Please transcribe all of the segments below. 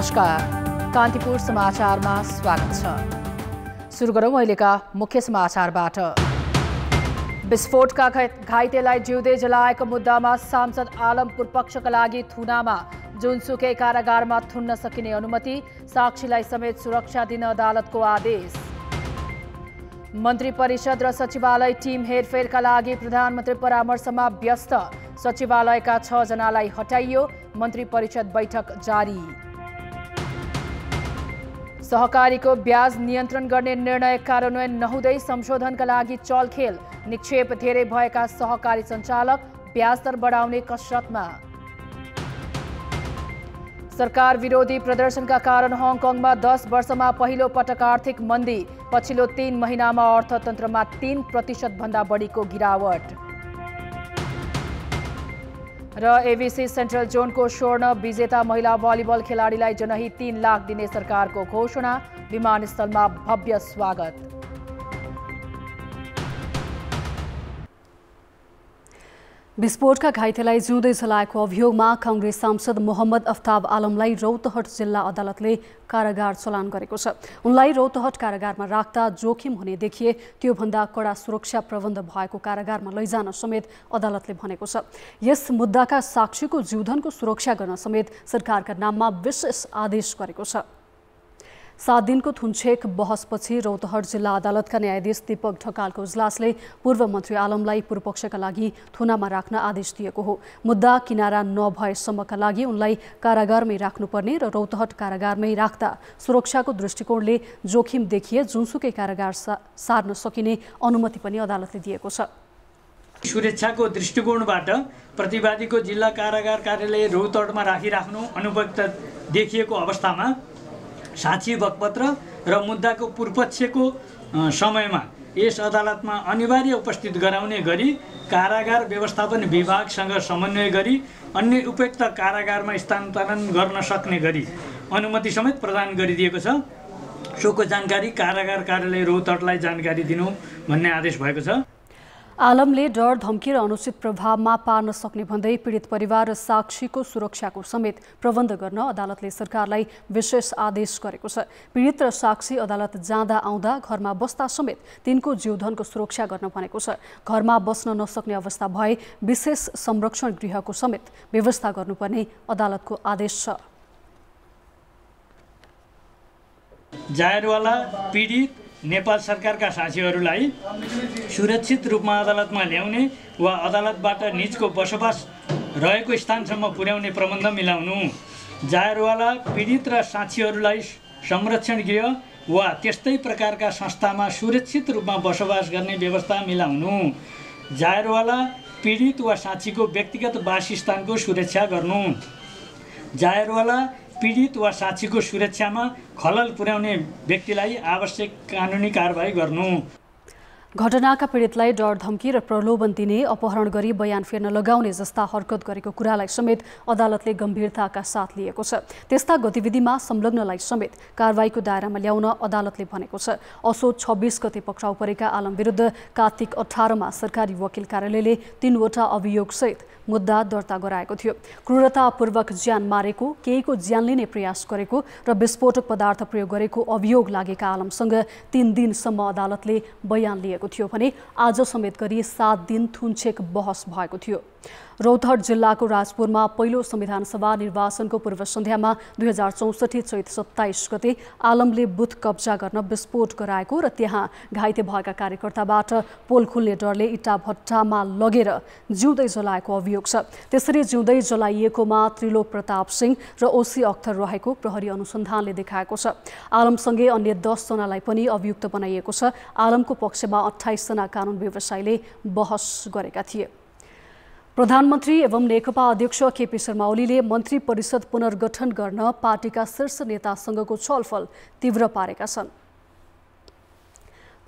नमस्कार, कान्तिपुर समाचारमा स्वागत छ। सुरु गरौँ अहिलेका मुख्य समाचारबाट। विस्फोटका घाइतेलाई जिउँदै जलाएको मुद्दामा सांसद आलमपुर पक्षका लागि थुनामा जुनसुकै कारागारमा थुन्न सकिने अनुमति, साक्षीलाई समेत सुरक्षा दिन अदालतको आदेश। मन्त्री परिषद र सचिवालय टिम हेरफेरका लागि प्रधानमन्त्री परामर्शमा व्यस्त, सचिवालयका 6 जनालाई हटाइयो, मन्त्री परिषद बैठक जारी। सहकारीको ब्याज नियन्त्रण गर्ने निर्णय कार्यान्वयन नहुँदै संशोधनका लागि चलखेल, निक्षेप धेरै भएका सहकारी सञ्चालक ब्याज दर बढाउने कसरतमा। सरकार विरोधी प्रदर्शनका कारण हङकङमा 10 वर्षमा पहिलो पटक आर्थिक मन्दी, पछिल्लो 3 महिनामा अर्थतन्त्रमा 3% भन्दा बढीको गिरावट। र एबीसी सेन्ट्रल जोनको स्वर्ण विजेता महिला भलिबल खेलाडीलाई जनहित 3 लाख दिने सरकारको घोषणा, विमानस्थलमा भव्य स्वागत। विस्फोटका घाइतेलाई जिउँदै जलाएको अभियोगमा कांग्रेस सांसद मोहम्मद अफ्ताब आलमलाई रौतहट जिल्ला अदालतले कारागार चलान गरेको छ। उनलाई रौतहट कारागारमा राख्दा जोखिम हुने देखिए त्योभन्दा कडा सुरक्षा प्रबन्ध भएको कारागारमा लैजान समेत अदालतले भनेको छ। यस मुद्दाका साक्षीको जीवधनको सुरक्षा गर्न समेत सरकारका नाममा विशेष आदेश गरेको छ। 7 दिनको थुनछेक बहसपछि रौतहट जिल्ला अदालतका न्यायाधीश दीपक ढकालको इजलासले पूर्व मन्त्री आलमलाई पूर्वपक्षका लागि थुनामा राख्न आदेश दिएको हो। मुद्दा किनारा नभएसम्मका लागि उनलाई कारागारमै राख्नुपर्ने र रौतहट कारागारमै राख्दा सुरक्षाको दृष्टिकोणले जोखिम देखिए जुनसुकै कारागार सार्न सकिने अनुमति पनि अदालतले दिएको छ। सुरक्षाको दृष्टिकोणबाट प्रतिवादीको जिल्ला कारागार कार्यालय रौतहटमा राखिराख्नु अनुपयुक्त देखिएको अवस्थामा साक्षी बकपत्र र मुद्दाको पूर्वपक्षको समयमा यस अदालतमा अनिवार्य उपस्थित गराउने गरी कारागार व्यवस्थापन विभागसँग समन्वय गरी अन्य उपयुक्त कारागारमा स्थानान्तरण गर्न सक्ने गरी अनुमति समेत प्रदान गरिदिएको छ। सोको जानकारी कारागार कार्यालय रौतहटलाई जानकारी दिनु भन्ने आदेश भएको छ। आलमले डर धम्की र अनुचित प्रभावमा पार्न सक्ने भन्दै पीडित परिवार र साक्षीको सुरक्षाको समेत प्रबन्ध गर्न अदालतले सरकारलाई विशेष आदेश गरेको छ। पीडित र साक्षी अदालत जाँदा आउँदा घरमा बस्दा समेत तिनको जीवधनको सुरक्षा गर्न भनेको छ। घरमा बस्न नसक्ने अवस्था भए विशेष संरक्षण गृहको समेत व्यवस्था गर्नुपर्ने अदालतको आदेश छ। जायरवाला पीडित नेपाल सरकारका साक्षीहरूलाई सुरक्षित रूपमा अदालतमा ल्याउने वा अदालतबाट निजको बसोबास रहेको स्थानसम्म पुर्याउने प्रबन्ध मिलाउनु, जायरवाला पीडित र साक्षीहरूलाई संरक्षण गृह वा त्यस्तै प्रकारका संस्थामा सुरक्षित रूपमा बसोबास गर्ने व्यवस्था मिलाउनु, जायरवाला पीडित वा साक्षीको व्यक्तिगत वासस्थानको सुरक्षा गर्नु, जायरवाला पीडित वा साक्षीको सुरक्षामा खलल पुर्याउने व्यक्तिलाई आवश्यक कानुनी कारबाही गर्नु। घटनाका पीडितलाई डर धम्की र प्रलोभन दिने, अपहरण गरी बयान फेर्न लगाउने जस्ता हरकत गरेको कुरालाई समेत अदालतले गम्भीरताका साथ लिएको छ। त्यस्ता गतिविधिमा संलग्नलाई समेत कारबाहीको दायरामा ल्याउन अदालतले भनेको छ। असोज 26 गते पक्राउ परेका आलम विरुद्ध कार्तिक 18मा सरकारी वकिल कार्यालयले 3 वटा अभियोगसहित मुद्दा दर्ता गराएको थियो। क्रूरतापूर्वक ज्यान मारेको, केहीको ज्यान लिने प्रयास गरेको र विस्फोटक पदार्थ प्रयोग गरेको अभियोग लागेका आलमसँग 3 दिनसम्म अदालतले बयान लिएको थियो भने आज समेत गरी 7 दिन थुनछेक बहस भएको थियो। रौतहट जिल्लाको राजपुरमा पहिलो संविधान सभा निर्वाचनको पूर्व सन्ध्यामा 2064 चैत 27 गते आलमले बुथ कब्जा गर्न विस्फोट गराएको र त्यहाँ घाइते भएका कार्यकर्ताबाट पोल खुल्ने डरले इटा भट्टामा लगेर जिउँदै जलाएको अभियोग छ। त्यसरी जिउँदै जलाइएकोमा त्रिलोक प्रताप सिंह र ओसी अख्तर रहेको प्रहरी अनुसन्धानले देखाएको छ। आलमसँगै अन्य 10 जनालाई पनि अभियुक्त बनाइएको छ। आलमको पक्षमा 28 जना कानुन व्यवसायीले बहस गरेका थिए। प्रधानमन्त्री एवं नेकपा अध्यक्ष केपी शर्मा ओलीले मन्त्री परिषद पुनर्गठन गर्न पार्टीका शीर्ष नेतासँगको छलफल तीव्र पारेका छन्।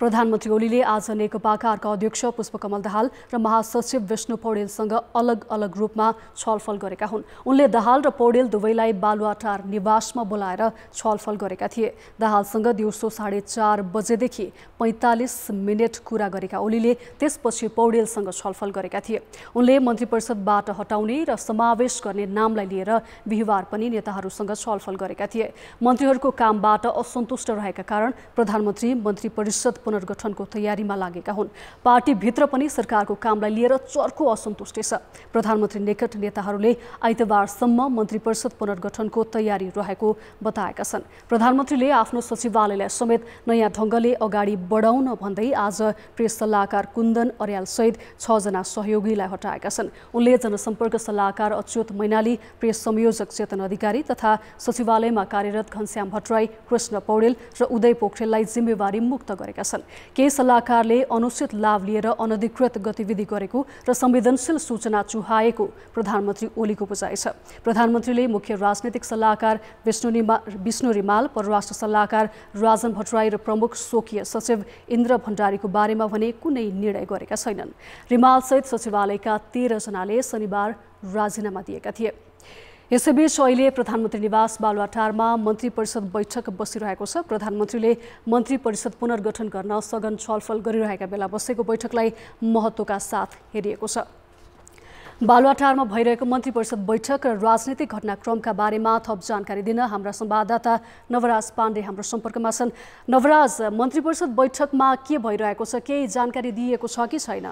प्रधानमन्त्री ओलीले आज नेकपाका अर्का अध्यक्ष पुष्पकमल दाहाल र महासचिव विष्णु पौडेलसँग अलग अलग रूपमा छलफल गरेका हुन्। उनले दाहाल र पौडेल दुवैलाई बालुवाटार निवासमा बोलाएर छलफल गरेका थिए। दाहालसँग दिउँसो 4:30 बजेदेखि 45 मिनट कुरा गरेका ओलीले त्यसपछि पौडेलसँग छलफल गरेका थिए। उनले मन्त्री परिषदबाट हटाउने र समावेश गर्ने नामलाई लिएर बिहिबार पनि नेताहरूसँग छलफल गरेका थिए। मन्त्रीहरूको कामबाट असन्तुष्ट रहेका कारण प्रधानमन्त्री मन्त्री परिषद पुनर्गठनको तयारीमा लागेका हुन्। पार्टीभित्र पनि सरकारको कामलाई लिएर चर्को असन्तुष्टि छ। प्रधानमन्त्री निकट नेताहरूले आइतबारसम्म मन्त्री परिषद पुनर्गठनको तयारी रहेको बताएका छन्। प्रधानमन्त्रीले आफ्नो सचिवालयलाई समेत नयाँ ढङ्गले अगाडि बढाउन भन्दै आज प्रेस सल्लाहकार कुन्दन अर्याल सहित 6 जना सहयोगीलाई हटाएका छन्। उनले जनसम्पर्क सल्लाहकार अच्युत मैनाली, प्रेस संयोजक चेतन अधिकारी तथा सचिवालयमा कार्यरत घनश्याम भट्टराई, कृष्ण पौडेल र उदय पोखरेललाई जिम्मेवारी मुक्त गरेका छन्। केही सल्लाहकारले अनुचित लाभ लिएर अनधिकृत गतिविधि गरेको र संवेदनशील सूचना चुहाएको प्रधानमन्त्री ओलीको बुझाइ छ। प्रधानमन्त्रीले मुख्य राजनैतिक सल्लाहकार विष्णु रिमाल, परराष्ट्र सल्लाहकार राजन भट्टराई र प्रमुख स्वकीय सचिव इन्द्र भण्डारीको बारेमा भने कुनै निर्णय गरेका छैनन्। रिमालसहित सचिवालयका 13 जनाले शनिबार राजीनामा दिएका थिए। यसैबीच अहिले प्रधानमन्त्री निवास बालुवाटारमा मन्त्री परिषद बैठक बसिरहेको छ। प्रधानमन्त्रीले मन्त्री परिषद पुनर्गठन गर्न सघन छलफल गरिरहेका बेला बसेको बैठकलाई महत्त्वका साथ हेरिएको छ। बालुवाटारमा भइरहेको मन्त्री परिषद बैठक र राजनीतिक घटनाक्रमका बारेमा थप जानकारी दिन हाम्रा संवाददाता नवराज पाण्डे हाम्रो सम्पर्कमा छन्। नवराज, मन्त्री परिषद बैठकमा के भइरहेको छ, केही जानकारी दिएको छ कि छैन?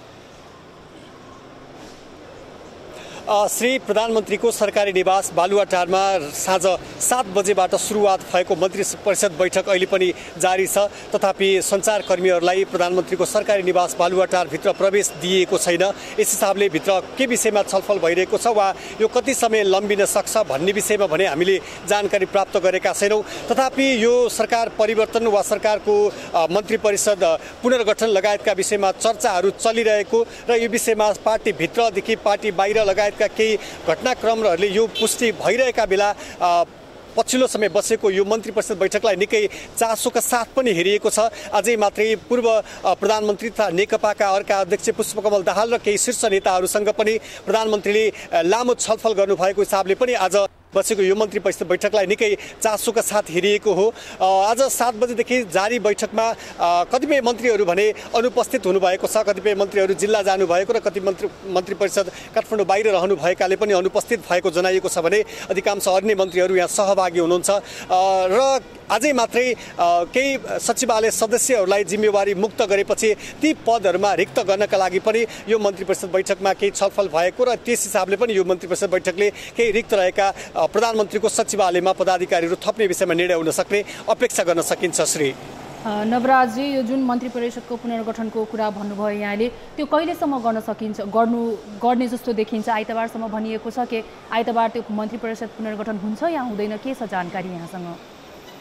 श्री प्रधानमन्त्रीको सरकारी निवास बालुवाटारमा साँझ 7 बजेबाट सुरुवात भएको मन्त्री परिषद बैठक अहिले पनि जारी छ। तथापि सञ्चारकर्मीहरूलाई प्रधानमन्त्रीको सरकारी निवास बालुवाटारभित्र प्रवेश दिएको छैन। यस हिसाबले भित्र के विषयमा छलफल भइरहेको छ वा यो कति समय लम्बिन सक्छ भन्ने विषयमा भने हामीले जानकारी प्राप्त गरेका छैनौँ। तथापि यो सरकार परिवर्तन वा सरकारको मन्त्री परिषद पुनर्गठन लगायतका विषयमा चर्चाहरू चलिरहेको र यो विषयमा पार्टीभित्रदेखि पार्टी बाहिर लगायत केही घटनाक्रमहरूले यो पुष्टि भइरहेका बेला पछिल्लो समय बसेको यो मन्त्री परिषद बैठकलाई निकै चासोका साथ पनि हेरिएको छ। अझै मात्रै पूर्व प्रधानमन्त्री तथा नेकपाका अर्का अध्यक्ष पुष्पकमल दाहाल र केही शीर्ष नेताहरूसँग पनि प्रधानमन्त्रीले लामो छलफल गर्नुभएको हिसाबले पनि आज बसेको यो मन्त्री परिषद बैठकलाई निकै चासोका साथ हेरिएको हो। आज 7 बजेदेखि जारी बैठकमा कतिपय मन्त्रीहरू भने अनुपस्थित हुनुभएको छ। कतिपय मन्त्रीहरू जिल्ला जानुभएको र कति मन्त्री परिषद काठमाडौँ बाहिर रहनु भएकाले पनि अनुपस्थित भएको जनाइएको छ भने अधिकांश अन्य मन्त्रीहरू यहाँ सहभागी हुनुहुन्छ र अझै मात्रै केही सचिवालय सदस्यहरूलाई जिम्मेवारी मुक्त गरेपछि ती पदहरूमा रिक्त गर्नका लागि पनि यो मन्त्री परिषद बैठकमा केही छलफल भएको र त्यस हिसाबले पनि यो मन्त्री परिषद बैठकले केही रिक्त रहेका प्रधानमन्त्रीको सचिवालयमा पदाधिकारीहरू थप्ने विषयमा निर्णय हुन सक्ने अपेक्षा गर्न सकिन्छ। श्री नवराजी, यो जुन मन्त्री परिषदको पुनर्गठनको कुरा भन्नुभयो यहाँले, त्यो कहिलेसम्म गर्न सकिन्छ, गर्ने जस्तो देखिन्छ? आइतबारसम्म भनिएको छ कि आइतबार त्यो मन्त्री परिषद पुनर्गठन हुन्छ या हुँदैन, के छ जानकारी यहाँसँग?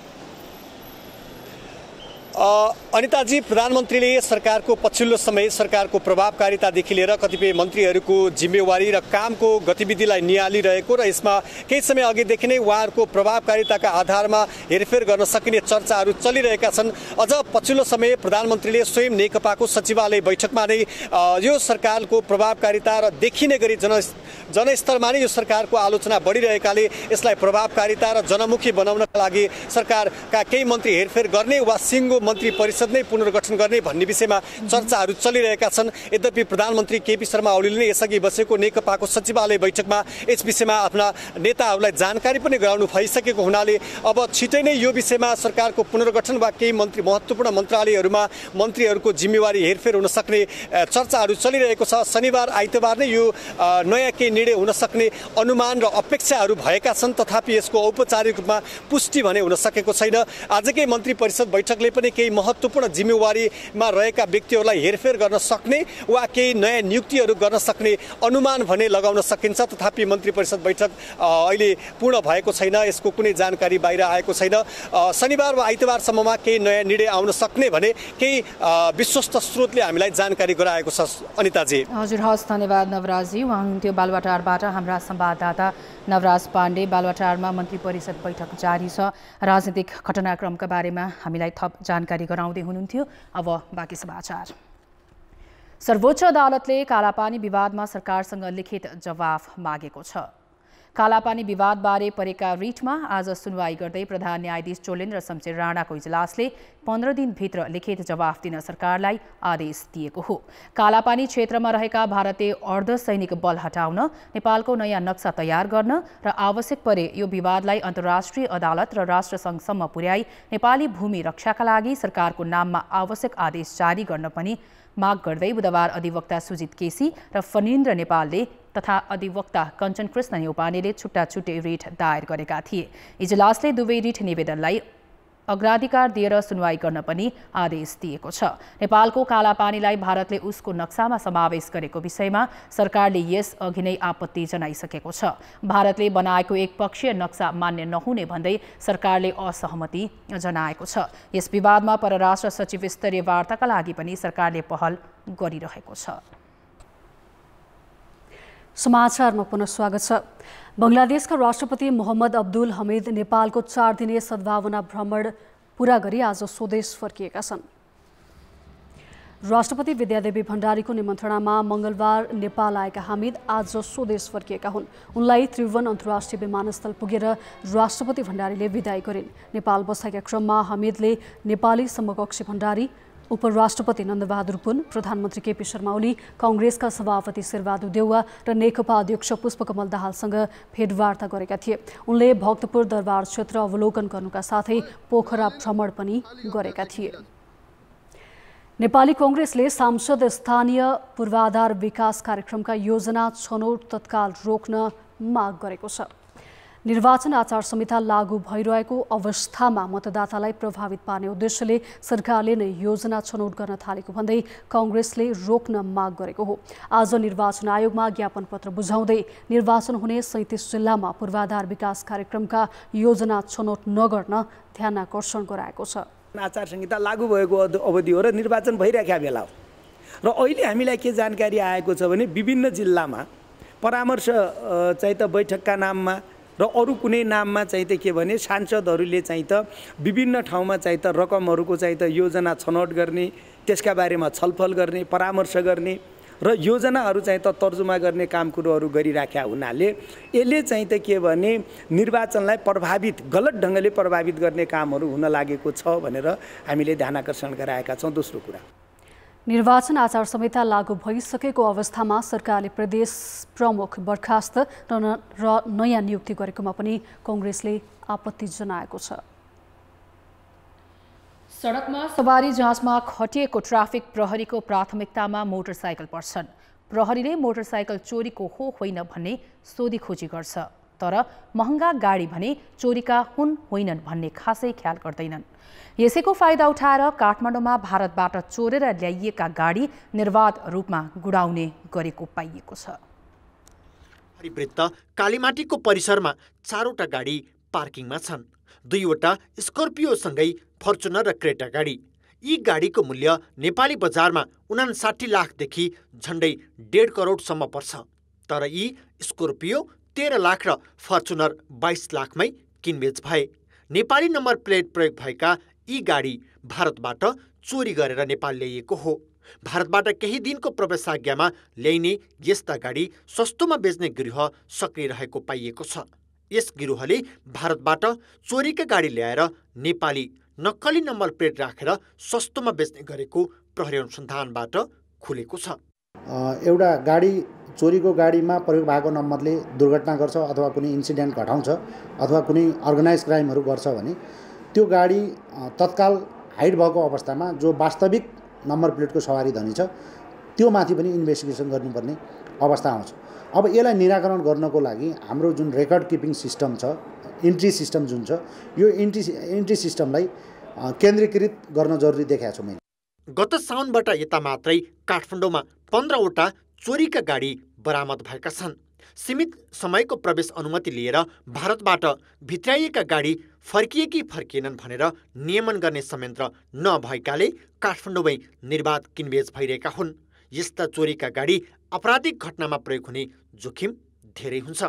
अनिताजी, प्रधानमन्त्रीले सरकारको पछिल्लो समय सरकारको प्रभावकारितादेखि लिएर कतिपय मन्त्रीहरूको जिम्मेवारी र कामको गतिविधिलाई निहालिरहेको र यसमा केही समय अघिदेखि नै उहाँहरूको प्रभावकारिताका आधारमा हेरफेर गर्न सकिने चर्चाहरू चलिरहेका छन्। अझ पछिल्लो समय प्रधानमन्त्रीले स्वयं नेकपाको सचिवालय बैठकमा नै यो सरकारको प्रभावकारिता र देखिने गरी जनस्तरमा नै यो सरकारको आलोचना बढिरहेकाले यसलाई प्रभावकारिता र जनमुखी बनाउनका लागि सरकारका केही मन्त्री हेरफेर गर्ने वा सिङ्गो मन्त्री परिषद नै पुनर्गठन गर्ने भन्ने विषयमा चर्चाहरू चलिरहेका छन्। यद्यपि प्रधानमन्त्री केपी शर्मा ओलीले यसअघि बसेको नेकपाको सचिवालय बैठकमा यस विषयमा आफ्ना नेताहरूलाई जानकारी पनि गराउनु भइसकेको हुनाले अब छिटै नै यो विषयमा सरकारको पुनर्गठन वा केही महत्त्वपूर्ण मन्त्रालयहरूमा मन्त्रीहरूको जिम्मेवारी हेरफेर हुन सक्ने चर्चाहरू चलिरहेको छ। शनिबार आइतबार नै यो नयाँ केही निर्णय हुन सक्ने अनुमान र अपेक्षाहरू भएका छन्। तथापि यसको औपचारिक रूपमा पुष्टि भने हुन सकेको छैन। आजकै मन्त्री परिषद बैठकले पनि केही महत्त्वपूर्ण जिम्मेवारीमा रहेका व्यक्तिहरूलाई हेरफेर गर्न सक्ने वा केही नयाँ नियुक्तिहरू गर्न सक्ने अनुमान भने लगाउन सकिन्छ। तथापि मन्त्री परिषद बैठक अहिले पूर्ण भएको छैन, यसको कुनै जानकारी बाहिर आएको छैन। शनिबार वा आइतबारसम्ममा केही नयाँ निर्णय आउन सक्ने भने केही विश्वस्त स्रोतले हामीलाई जानकारी गराएको छ। अनिताजी। हजुर, हस्, धन्यवाद नवराजी। उहाँ हुनुहुन्थ्यो बालुवाटारबाट हाम्रा संवाददाता नवराज पाण्डे। बालुवाटारमा मन्त्री परिषद बैठक जारी छ। राजनीतिक घटनाक्रमका बारेमा हामीलाई थप जानकारी जानकारी गराउँदै हुनुहुन्थ्यो। अब बाँकी समाचार। सर्वोच्च अदालतले कालापानी विवादमा सरकारसँग लिखित जवाफ मागेको छ। कालापानी विवादबारे परेका रिटमा आज सुनवाई गर्दै प्रधान न्यायाधीश चोलेन्द्र शमशेर राणाको इजलासले 15 दिनभित्र लिखित जवाफ दिन सरकारलाई आदेश दिएको हो। कालापानी क्षेत्रमा रहेका भारतीय अर्धसैनिक बल हटाउन, नेपालको नयाँ नक्सा तयार गर्न र आवश्यक परे यो विवादलाई अन्तर्राष्ट्रिय अदालत र राष्ट्रसङ्घसम्म पुर्याई नेपाली भूमि रक्षाका लागि सरकारको नाममा आवश्यक आदेश जारी गर्न पनि माग गर्दै बुधबार अधिवक्ता सुजित केसी र फणीन्द्र नेपालले तथा अधिवक्ता कञ्चन कृष्ण न्यौपानेले छुट्टा छुट्टै रिट दायर गरेका थिए। इजलासले दुवै रिट निवेदनलाई अग्राधिकार दिएर सुनवाई गर्न पनि आदेश दिएको छ। नेपालको कालापानीलाई भारतले उसको नक्सामा समावेश गरेको विषयमा सरकारले यस अघि नै आपत्ति जनाइसकेको छ। भारतले बनाएको एकपक्षीय नक्सा मान्य नहुने भन्दै सरकारले असहमति जनाएको छ। यस विवादमा परराष्ट्र सचिव स्तरीय वार्ताका लागि पनि सरकारले पहल गरिरहेको छ। समाचारमा पुनः स्वागत छ। बंगलादेशका राष्ट्रपति मोहम्मद अब्दुल हमिद नेपालको 4 दिने सद्भावना भ्रमण पूरा गरी आज स्वदेश फर्किएका छन्। राष्ट्रपति विद्यादेवी भण्डारीको निमन्त्रणामा मंगलबार नेपाल आएका हामिद आज स्वदेश फर्किएका हुन्। उनलाई त्रिभुवन अन्तर्राष्ट्रिय विमानस्थल पुगेर राष्ट्रपति भण्डारीले विदाई गरिन्। नेपाल बसाइका क्रममा हामिदले नेपाली समकक्षी भण्डारी, उपराष्ट्रपति नन्दबहादुर पुन, प्रधानमन्त्री केपी शर्मा ओली, कांग्रेसका सभापति शेरबहादुर देउवा र नेकपा अध्यक्ष पुष्पकमल दाहालसँग भेटवार्ता गरेका थिए। उनले भक्तपुर दरबार क्षेत्र अवलोकन गर्नुका साथै पोखरा भ्रमण पनि गरेका थिए। नेपाली कांग्रेसले सांसद स्थानीय पूर्वाधार विकास कार्यक्रमका योजना छनौट तत्काल रोक्न माग गरेको छ। निर्वाचन आचार संहिता लागू भइरहेको अवस्थामा मतदातालाई प्रभावित पार्ने उद्देश्यले सरकारले नै योजना छनौट गर्न थालेको भन्दै कांग्रेसले रोक्न माग गरेको हो। आज निर्वाचन आयोगमा ज्ञापन पत्र बुझाउँदै निर्वाचन हुने 37 जिल्लामा पूर्वाधार विकास कार्यक्रमका योजना छनौट नगर्न ध्यानाकर्षण गराएको छ। आचार संहिता लागू भएको अवधि हो र निर्वाचन भइरहेका बेला हो र अहिले हामीलाई के जानकारी आएको छ भने विभिन्न जिल्लामा परामर्श चाहिँ त बैठकका नाममा र अरू कुनै नाममा चाहिँ त के भने सांसदहरूले चाहिँ त विभिन्न ठाउँमा चाहिँ त रकमहरूको चाहिँ त योजना छनौट गर्ने, त्यसका बारेमा छलफल गर्ने, परामर्श गर्ने र योजनाहरू चाहिँ त तर्जुमा गर्ने काम कुरोहरू गरिराखेका हुनाले यसले चाहिँ त के भने निर्वाचनलाई गलत ढङ्गले प्रभावित गर्ने कामहरू हुन लागेको छ भनेर हामीले ध्यानाकर्षण गराएका छौँ। दोस्रो कुरा, निर्वाचन आचार संहिता लागू भइसकेको अवस्थामा सरकारले प्रदेश प्रमुख बर्खास्त र नयाँ नियुक्ति गरेकोमा पनि कांग्रेसले आपत्ति जनाएको छ। सडकमा सवारी जाँचमा खटिएको ट्राफिक प्रहरीको प्राथमिकतामा मोटरसाइकल पर्छन्। प्रहरीले मोटरसाइकल चोरीको हो होइन भन्ने सोधीखोजी गर्छ, तर महँगा गाडी भने चोरीका हुन् होइनन् भन्ने खासै ख्याल गर्दैनन्। यसैको फाइदा उठाएर काठमाडौँमा भारतबाट चोरेर ल्याइएका गाडी निर्वाध रूपमा गुडाउने गरेको पाइएको छ। वृत्त कालीमाटीको परिसरमा 4वटा गाडी पार्किङमा छन्। 2वटा स्कर्पियोसँगै फर्चुनर र क्रेटा गाडी। यी गाडीको मूल्य नेपाली बजारमा 59 लाखदेखि झन्डै 1.5 करोडसम्म पर्छ। तर यी स्कर्पियो 13 लाख र फर्चुनर 22 लाखमै किनबेच भए। नेपाली नम्बर प्लेट प्रयोग भएका यी गाडी भारतबाट चोरी गरेर नेपाल ल्याइएको हो। भारतबाट केही दिनको प्रवेशाज्ञामा ल्याइने यस्ता गाडी सस्तोमा बेच्ने गिरोह सक्रिय रहेको पाइएको छ। यस गिरोहले भारतबाट चोरीका गाडी ल्याएर नेपाली नक्कली नम्बर प्लेट राखेर सस्तोमा बेच्ने गरेको प्रहरी अनुसन्धानबाट खुलेको छ। एउटा गाडी चोरीको गाडीमा प्रयोग भएको नम्बरले दुर्घटना गर्छ अथवा कुनै इन्सिडेन्ट घटाउँछ अथवा कुनै अर्गनाइज क्राइमहरू गर्छ भने त्यो गाडी तत्काल हाइड भएको अवस्थामा जो वास्तविक नम्बर प्लेटको सवारी धनी छ त्यो माथि पनि इन्भेस्टिगेसन गर्नुपर्ने अवस्था आउँछ। अब यसलाई निराकरण गर्नको लागि हाम्रो जुन रेकर्ड किपिङ सिस्टम छ, इन्ट्री सिस्टम जुन छ, यो इन्ट्री सिस्टमलाई केन्द्रीकृत गर्न जरुरी देखाएको छु मैले। गत साउनबाट यता मात्रै काठमाडौँमा 15वटा चोरीका गाडी बरामद भएका छन्। सीमित समयको प्रवेश अनुमति लिएर भारतबाट भित्राइएका गाडी फर्किए कि फर्किएनन् भनेर नियमन गर्ने संयन्त्र नभएकाले काठमाडौँमै निर्वाध किनबेच भइरहेका हुन्। यस्ता चोरीका गाडी आपराधिक घटनामा प्रयोग हुने जोखिम धेरै हुन्छ।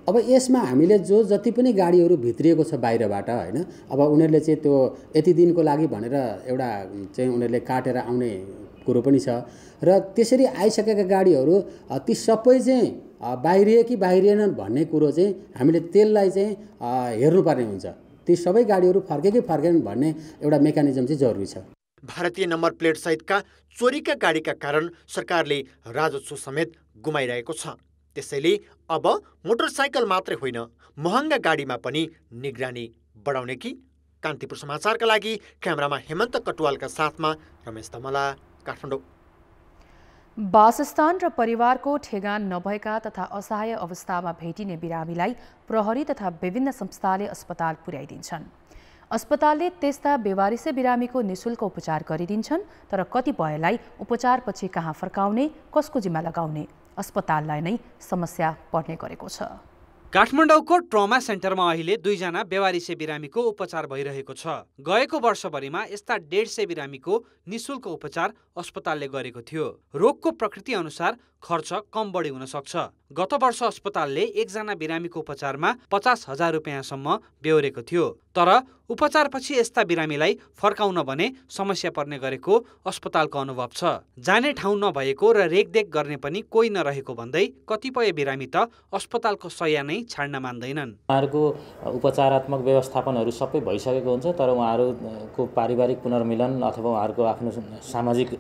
अब यसमा हामीले जति पनि गाडीहरू भित्रिएको छ बाहिरबाट हैन, अब उनीहरूले चाहिँ त्यो यति दिनको लागि भनेर एउटा चाहिँ उनीहरूले काटेर आउने कुरो पनि छ र त्यसरी आइसकेका गाडीहरू ती सबै चाहिँ बाहिरिए कि बाहिरिएनन् भन्ने कुरो चाहिँ हामीले त्यसलाई चाहिँ हेर्नुपर्ने हुन्छ। ती सबै गाडीहरू फर्के कि फर्केनन् भन्ने एउटा मेकानिजम चाहिँ जरुरी छ। भारतीय नम्बर प्लेट सहितका चोरीका गाडीका कारण सरकारले राजस्व समेत गुमाइरहेको छ। त्यसैले अब मोटरसाइकल मात्रै होइन, महँगा गाडीमा पनि निगरानी बढाउने कि? कान्तिपुर समाचारका लागि क्यामेरामा हेमन्त कटुवालका साथमा रमेश धमला, काठमाडौँ। वासस्थान र परिवारको ठेगान नभएका तथा असहाय अवस्थामा भेटिने बिरामीलाई प्रहरी तथा विभिन्न संस्थाले अस्पताल पुर्याइदिन्छन्। अस्पतालले त्यस्ता बेवारिसे बिरामीको निशुल्क उपचार गरिदिन्छन्, तर कतिपयलाई उपचारपछि कहाँ फर्काउने, कसको जिम्मा लगाउने अस्पताललाई नै समस्या पर्ने गरेको छ। काठमाडौँको ट्रमा सेन्टरमा अहिले 2 जना बेवारिसे बिरामीको उपचार भइरहेको छ। गएको वर्षभरिमा यस्ता 150 बिरामीको निशुल्क उपचार अस्पतालले गरेको थियो। रोगको प्रकृति अनुसार खर्च कम बढी हुन सक्छ। गत वर्ष अस्पतालले 1 जना बिरामीको उपचारमा 50,000 रुपैयाँसम्म बेहोरेको थियो। तर उपचारपछि यस्ता बिरामीलाई फर्काउन भने समस्या पर्ने गरेको अस्पतालको अनुभव छ। जाने ठाउँ नभएको र रेखदेख गर्ने पनि कोही नरहेको भन्दै कतिपय बिरामी त अस्पतालको शय्या नै छाड्न मान्दैनन्। उहाँहरूको उपचारात्मक व्यवस्थापनहरू सबै भइसकेको हुन्छ, तर उहाँहरूको पारिवारिक पुनर्मिलन अथवा उहाँहरूको आफ्नो सामाजिक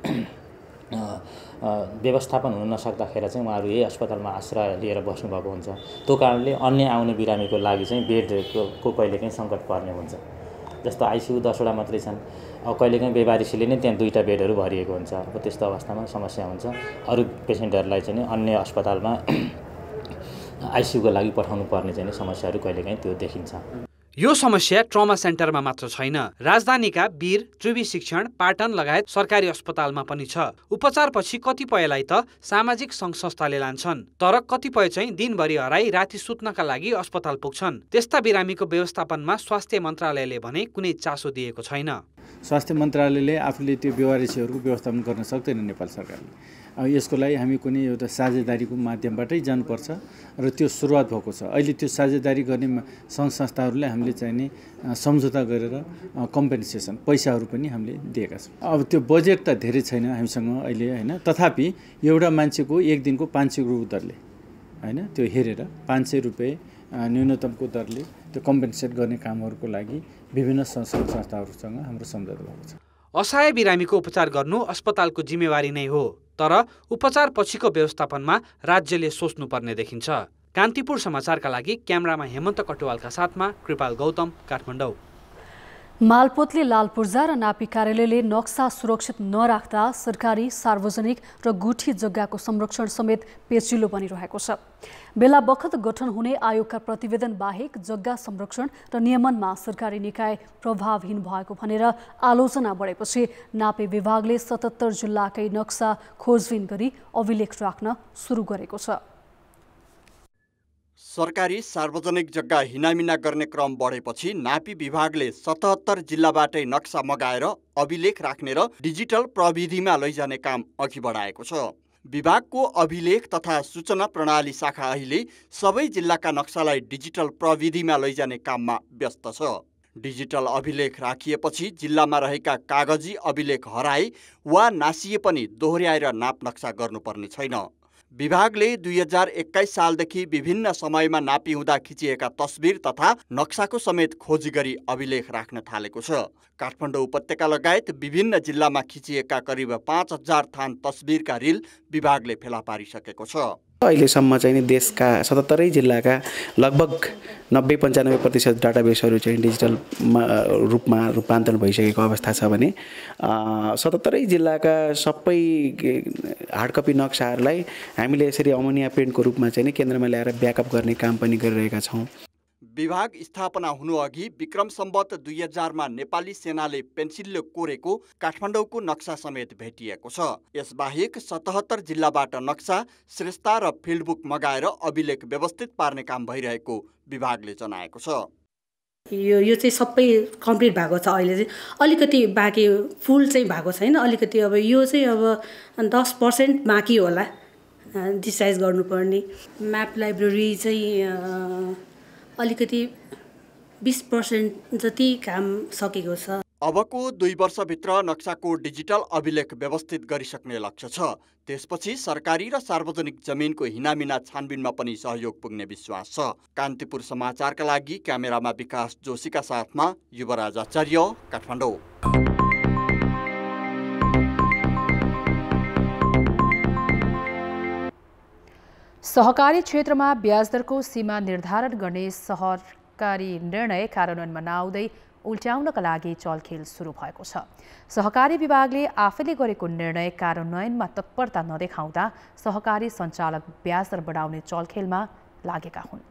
व्यवस्थापन हुन नसक्दाखेरि चाहिँ उहाँहरू यही अस्पतालमा आश्रय लिएर बस्नुभएको हुन्छ। त्यो कारणले अन्य आउने बिरामीको लागि चाहिँ बेडको कहिलेकाहीँ सङ्कट पर्ने हुन्छ। जस्तो आइसियु 10वटा मात्रै छन्, अब कहिलेकाहीँ बेवारिसीले नै त्यहाँ 2टा बेडहरू भरिएको हुन्छ। अब त्यस्तो अवस्थामा समस्या हुन्छ। अरू पेसेन्टहरूलाई चाहिँ अन्य अस्पतालमा आइसियुको लागि पठाउनु पर्ने चाहिँ समस्याहरू कहिलेकाहीँ त्यो देखिन्छ। यो समस्या ट्रमा सेन्टरमा मात्र छैन। राजधानीका वीर, त्रिवी शिक्षण, पाटन लगायत सरकारी अस्पतालमा पनि छ। उपचारपछि कतिपयलाई त सामाजिक सङ्घ संस्थाले लान्छन्, तर कतिपय चाहिँ दिनभरि हराई राति सुत्नका लागि अस्पताल पुग्छन्। त्यस्ता बिरामीको व्यवस्थापनमा स्वास्थ्य मन्त्रालयले भने कुनै चासो दिएको छैन। स्वास्थ्य मन्त्रालयले आफूले त्यो बेवारिसीहरूको व्यवस्थापन गर्न सक्दैन नेपाल सरकारले। यसको लागि हामी कुनै एउटा साझेदारीको माध्यमबाटै जानुपर्छ र त्यो सुरुवात भएको छ। अहिले त्यो साझेदारी गर्ने सङ्घ संस्थाहरूले हामीले चाहिने सम्झौता गरेर कम्पेन्सेसन पैसाहरू पनि हामीले दिएका छौँ। अब त्यो बजेट त धेरै छैन हामीसँग अहिले होइन, तथापि एउटा मान्छेको 1 दिनको 500 रुपियाँ दरले होइन, त्यो हेरेर 500 रुपियाँ न्यूनतमको दरले त्यो कम्पेन्सेट गर्ने कामहरूको लागि विभिन्न सङ्घ संस्थाहरूसँग हाम्रो सम्झौता भएको छ। असहाय बिरामीको उपचार गर्नु अस्पतालको जिम्मेवारी नै हो, तर उपचार पछिको व्यवस्थापनमा राज्यले सोच्नुपर्ने देखिन्छ। कान्तिपुर समाचारका लागि क्यामेरामा हेमन्त कटुवालका साथमा कृपाल गौतम, काठमाडौँ। मालपोतले लालपूर्जा र नापी कार्यालयले नक्सा सुरक्षित नराख्दा सरकारी, सार्वजनिक र गुठी जग्गाको संरक्षण समेत पेचिलो बनिरहेको छ। बेला बखत गठन हुने आयोगका प्रतिवेदन बाहेक जग्गा संरक्षण र नियमनमा सरकारी निकाय प्रभावहीन भएको भनेर आलोचना बढेपछि नापी विभागले 77 जिल्लाकै नक्सा खोजबिन गरी अभिलेख राख्न सुरु गरेको छ। सरकारी सार्वजनिक जग्गा हिनामिना गर्ने क्रम बढेपछि नापी विभागले 77 जिल्लाबाटै नक्सा मगाएर अभिलेख राख्ने र डिजिटल प्रविधिमा लैजाने काम अघि बढाएको छ। विभागको अभिलेख तथा सूचना प्रणाली शाखा अहिले सबै जिल्लाका नक्सालाई डिजिटल प्रविधिमा लैजाने काममा व्यस्त छ। डिजिटल अभिलेख राखिएपछि जिल्लामा रहेका कागजी अभिलेख हराए वा नासिए पनि दोहोर्याएर नाप नक्सा गर्नुपर्ने छैन। विभागले 2021 सालदेखि विभिन्न समयमा नापी हुँदा खिचिएका तस्बिर तथा नक्साको समेत खोजी गरी अभिलेख राख्न थालेको छ। काठमाडौँ उपत्यका लगायत विभिन्न जिल्लामा खिचिएका करिब 5000 थान तस्बिरका रिल विभागले फेला पारिसकेको छ। अहिलेसम्म चाहिँ देशका 77 जिल्लाका लगभग 90-95% डाटाबेसहरू चाहिँ डिजिटल रूपमा रूपान्तरण भइसकेको अवस्था छ भने 77 जिल्लाका सबै हार्डकपी नक्साहरूलाई हामीले यसरी अमोनिया प्रिन्टको रूपमा चाहिँ केन्द्रमा ल्याएर ब्याकअप गर्ने काम पनि गरिरहेका छौँ। विभाग स्थापना हुनुअघि विक्रम सम्वत 2000 नेपाली सेनाले पेन्सिलले कोरेको काठमाडौँको नक्सा समेत भेटिएको छ। यसबाहेक 77 जिल्लाबाट नक्सा, श्रेष्ठता र फिल्डबुक मगाएर अभिलेख व्यवस्थित पार्ने काम भइरहेको विभागले जनाएको छ। यो चाहिँ सबै कम्प्लिट भएको छ। अहिले चाहिँ अलिकति बाँकी फुल चाहिँ भएको छैन, अलिकति अब यो चाहिँ अब 10% बाँकी होला डिजिटाइज गर्नुपर्ने। म्याप लाइब्रेरी चाहिँ अलिकति 20% जति काम सकेको छ। अबको 2 वर्षभित्र नक्साको डिजिटल अभिलेख व्यवस्थित गरिसक्ने लक्ष्य छ। त्यसपछि सरकारी र सार्वजनिक जमिनको हिनामिना छानबिनमा पनि सहयोग पुग्ने विश्वास छ। कान्तिपुर समाचारका लागि क्यामेरामा विकास जोशीका साथमा युवराज आचार्य, काठमाडौँ। सहकारी क्षेत्रमा ब्याज दरको सीमा निर्धारण गर्ने सरकारी निर्णय कार्यान्वयनमा नआउँदै उल्ट्याउनका लागि चलखेल सुरु भएको छ। सहकारी विभागले आफैले गरेको निर्णय कार्यान्वयनमा तत्परता नदेखाउँदा सहकारी सञ्चालक ब्याज दर बढाउने चलखेलमा लागेका हुन्।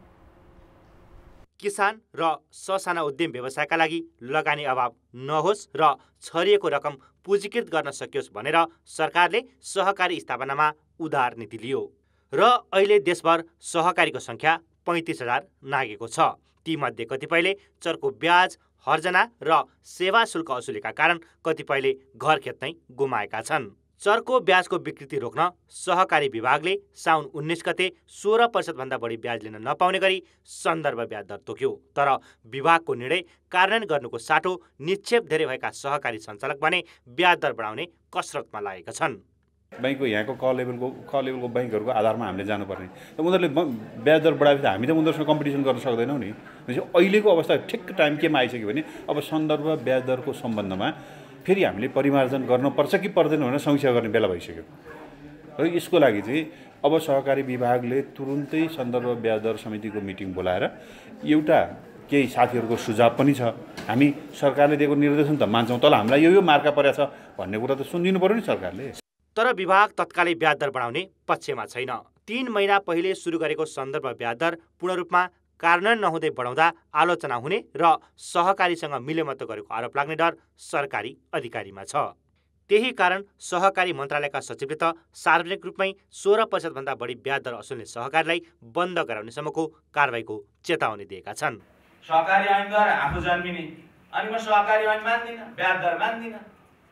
किसान र ससाना उद्यम व्यवसायका लागि लगानी अभाव नहोस् र छरिएको रकम पुँजीकृत गर्न सकियोस् भनेर सरकारले सहकारी स्थापनामा उदार नीति लियो र अहिले देशभर सहकारीको संख्या 35,000 नागेको छ। तीमध्ये कतिपयले चर्को ब्याज, हर्जना र सेवा शुल्क असुलीका कारण कतिपयले घर खेत नै गुमाएका छन्। चर्को ब्याजको विकृति रोक्न सहकारी विभागले साउन 19 गते 16% भन्दा बढी ब्याज लिन नपाउने गरी सन्दर्भ ब्याज दर तोक्यो। तर विभागको निर्णय कार्यान्वयन गर्नुको साटो निक्षेप धेरै भएका सहकारी सञ्चालक भने ब्याज दर बढाउने कसरतमा लागेका छन्। बैंकको यहाँको क लेभलको बैंकहरूको आधारमा हामीले जानुपर्ने। त उनीहरूले ब्याज दर बढाएपछि हामी त उनीहरूसँग कम्पिटिसन गर्न सक्दैनौँ नि। अहिलेको अवस्था ठिक टाइम केमा आइसक्यो भने अब सन्दर्भ ब्याज दरको सम्बन्धमा फेरि हामीले परिमार्जन गर्नुपर्छ कि पर्दैन भनेर समीक्षा गर्ने बेला भइसक्यो र यसको लागि चाहिँ अब सहकारी विभागले तुरुन्तै सन्दर्भ ब्याज दर समितिको मिटिङ बोलाएर एउटा केही साथीहरूको सुझाव पनि छ। हामी सरकारले दिएको निर्देशन त मान्छौँ, तर हामीलाई यो मार्का परेको छ भन्ने कुरा त सुनिदिनु पर्यो नि सरकारले। तर विभाग तत्कालै ब्याज दर बढाउने पक्षमा छैन। 3 महिना पहिले सुरु गरेको सन्दर्भ ब्याज दर पूर्ण रूपमा कार्यान्वयन नहुँदै बढाउँदा आलोचना हुने र सहकारीसँग मिलेमतो गरेको आरोप लाग्ने डर सरकारी अधिकारीमा छ। त्यही कारण सहकारी मन्त्रालयका सचिवले त सार्वजनिक रूपमै 16% भन्दा बढी ब्याज दर असुल्ने सहकारीलाई बन्द गराउने सम्मको कारबाहीको चेतावनी दिएका छन्। सहकारी ऐनद्वारा आफू जन्मिने अनि म सहकारी ऐन मान्दिनँ, ब्याज दर मान्दिनँ,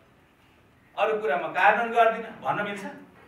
अरू कुरा म कार्यान्वयन गर्दिनँ भन्न मिल्छ?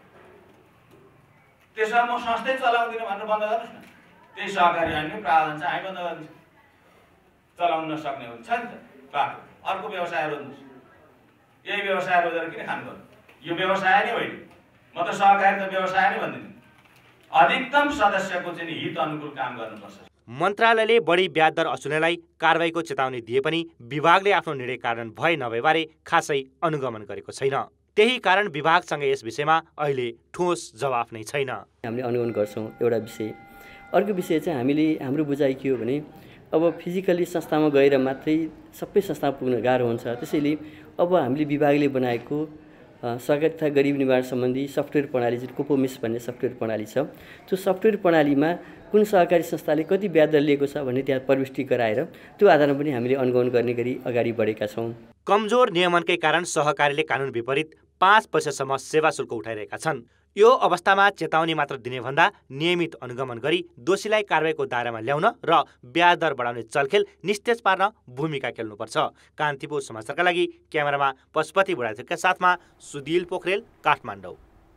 त्यसमा म संस्थै चलाउँदिनँ भनेर बन्द गर्नुहोस् न। त्यही सहकारी ऐनकै प्रावधान चाहिँ हामी बन्द गरिदिन्छ। चलाउन नसक्ने हुन्छ नि त बाटो, अर्को व्यवसाय रोज्नुहोस्। यही व्यवसाय रोजेर किन खानु पर्यो? यो व्यवसाय नै होइन। म त सहकारी त व्यवसाय नै भन्दिनँ। अधिकतम सदस्यको चाहिँ हित अनुकूल काम गर्नुपर्छ। मन्त्रालयले बढी ब्याज दर असुल्नेलाई कारबाहीको चेतावनी दिए पनि विभागले आफ्नो निर्णय कार्यान्वयन भए नभएबारे खासै अनुगमन गरेको छैन। त्यही कारण विभागसँग यस विषयमा अहिले ठोस जवाफ नै छैन। हामीले अनुगमन गर्छौँ एउटा विषय। अर्को विषय चाहिँ हाम्रो बुझाइ के हो भने अब फिजिकली संस्थामा गएर मात्रै सबै संस्थामा पुग्न गाह्रो हुन्छ। त्यसैले अब हामीले विभागले बनाएको सहकारी तथा गरिब निवारण सम्बन्धी सफ्टवेयर प्रणाली जुन कोपोमिस भन्ने सफ्टवेयर प्रणाली छ, त्यो सफ्टवेयर प्रणालीमा कुन सहकारी संस्थाले कति ब्याज दर लिएको छ भन्ने त्यहाँ प्रविष्टि गराएर त्यो आधारमा पनि हामीले अनुगमन गर्ने गरी अगाडि बढेका छौँ। कमजोर नियमनकै कारण सहकारीले कानुन विपरीत 5% सेवा शुल्क उठाइरहेका छन्। यो अवस्थामा चेतावनी मात्र दिने भन्दा नियमित अनुगमन गरी दोषीलाई कारबाहीको दायरामा ल्याउन र ब्याज दर बढाउने चलखेल निस्तेज पार्न भूमिका खेल्नुपर्छ। कान्तिपुर समाचारका लागि क्यामेरामा पशुपति बुढाथोकीका साथमा सुदिल पोखरेल, काठमाडौँ।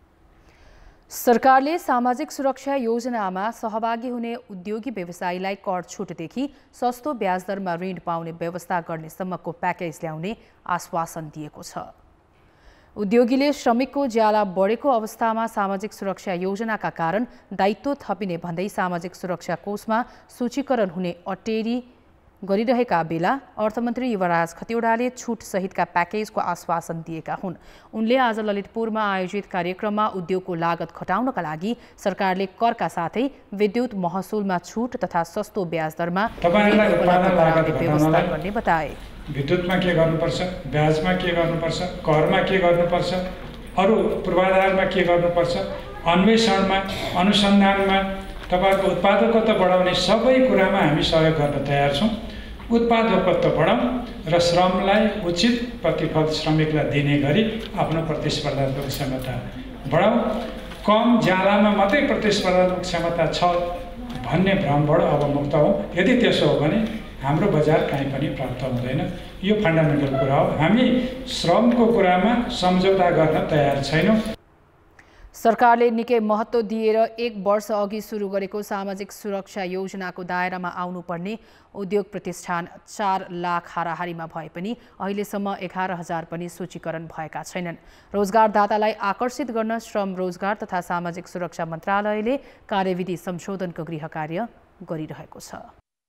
सरकारले सामाजिक सुरक्षा योजनामा सहभागी हुने उद्योगी व्यवसायीलाई कर छुटदेखि सस्तो ब्याज दरमा ऋण पाउने व्यवस्था गर्ने सम्मको प्याकेज ल्याउने आश्वासन दिएको छ। उद्योगीले श्रमिकको ज्याला बढेको अवस्थामा सामाजिक सुरक्षा योजनाका कारण दायित्व थपिने भन्दै सामाजिक सुरक्षा कोषमा सूचीकरण हुने अटेरी गरिरहेका बेला अर्थमन्त्री युवराज खतिवडाले छुट सहितका प्याकेजको आश्वासन दिएका हुन्। उनले आज ललितपुरमा आयोजित कार्यक्रममा उद्योगको लागत घटाउनका लागि सरकारले करका साथै विद्युत महसुलमा छुट तथा सस्तो ब्याज दरमा व्यवस्था गर्ने बताए। विद्युतमा के गर्नुपर्छ, ब्याजमा के गर्नुपर्छ, करमा के गर्नुपर्छ, अरू पूर्वाधारमा के गर्नुपर्छ, अन्वेषणमा, अनुसन्धानमा, तपाईँको उत्पादकत्व बढाउने सबै कुरामा हामी सहयोग गर्न तयार छौँ। उत्पादकत्व बढाउँ र श्रमलाई उचित प्रतिफल श्रमिकलाई दिने गरी आफ्नो प्रतिस्पर्धात्मक क्षमता बढाउँ। कम ज्यालामा मात्रै प्रतिस्पर्धात्मक क्षमता छ भन्ने भ्रमबाट अब मुक्त हौँ। यदि त्यसो हो भने हाम्रो बजार कहीँ पनि प्राप्त हुँदैन। यो फन्डामेन्टल कुरा हो। हामी श्रमको कुरामा सम्झौता गर्न तयार छैनौँ। सरकारले निकै महत्त्व दिएर 1 वर्ष अघि सुरु गरेको सामाजिक सुरक्षा योजनाको दायरामा आउनुपर्ने उद्योग प्रतिष्ठान 4 लाख हाराहारीमा भए पनि अहिलेसम्म 11,000 पनि सूचीकरण भएका छैनन्। रोजगारदातालाई आकर्षित गर्न श्रम रोजगार तथा सामाजिक सुरक्षा मन्त्रालयले कार्यविधि संशोधनको गृह कार्य गरिरहेको छ।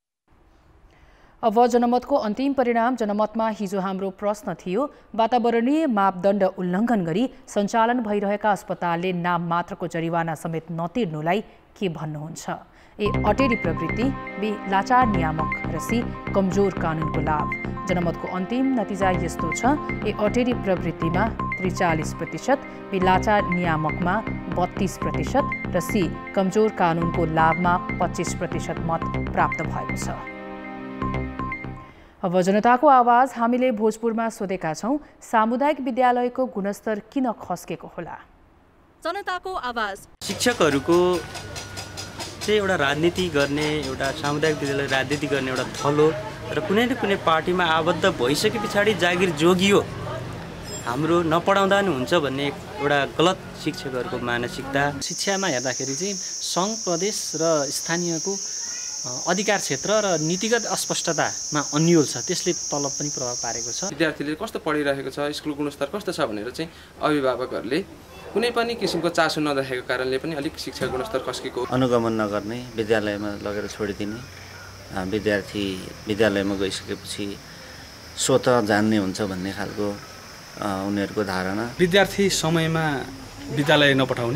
अब जनमतको अन्तिम परिणाम। जनमतमा हिजो हाम्रो प्रश्न थियो, वातावरणीय मापदण्ड उल्लङ्घन गरी सञ्चालन भइरहेका अस्पतालले नाम मात्रको जरिवाना समेत नतिर्नुलाई के भन्नुहुन्छ? ए अटेरी प्रवृत्ति, बी लाचार नियामक र सी कमजोर कानुनको लाभ। जनमतको अन्तिम नतिजा यस्तो छ, ए अटेरी प्रवृत्तिमा 43%, बी लाचार नियामकमा 32% र सी कमजोर कानुनको लाभमा 25% मत प्राप्त भएको छ। अब जनताको आवाज। हामीले भोजपुरमा सोधेका छौँ, सामुदायिक विद्यालयको गुणस्तर किन खस्केको होला? जनताको आवाज। शिक्षकहरूको चाहिँ एउटा राजनीति गर्ने, एउटा सामुदायिक विद्यालय राजनीति गर्ने एउटा थलो र कुनै न कुनै पार्टीमा आबद्ध भइसके पछाडि जागिर जोगियो, हाम्रो नपढाउँदा नि हुन्छ भन्ने एउटा गलत शिक्षकहरूको मानसिकता। शिक्षामा हेर्दाखेरि चाहिँ सङ्घ, प्रदेश र स्थानीयको अधिकार क्षेत्र र नीतिगत अस्पष्टतामा अन्यल छ, त्यसले तलब पनि प्रभाव पारेको छ। विद्यार्थीले कस्तो पढिरहेको छ, स्कुल गुणस्तर कस्तो छ भनेर चाहिँ अभिभावकहरूले कुनै पनि किसिमको चासो नदेखाएको कारणले पनि अलिक शिक्षा गुणस्तर खस्केको। अनुगमन नगर्ने, विद्यालयमा लगेर छोडिदिने, विद्यार्थी विद्यालयमा गइसकेपछि स्वत जान्ने हुन्छ भन्ने खालको उनीहरूको धारणा। विद्यार्थी समयमा विद्यालय नपठाउने,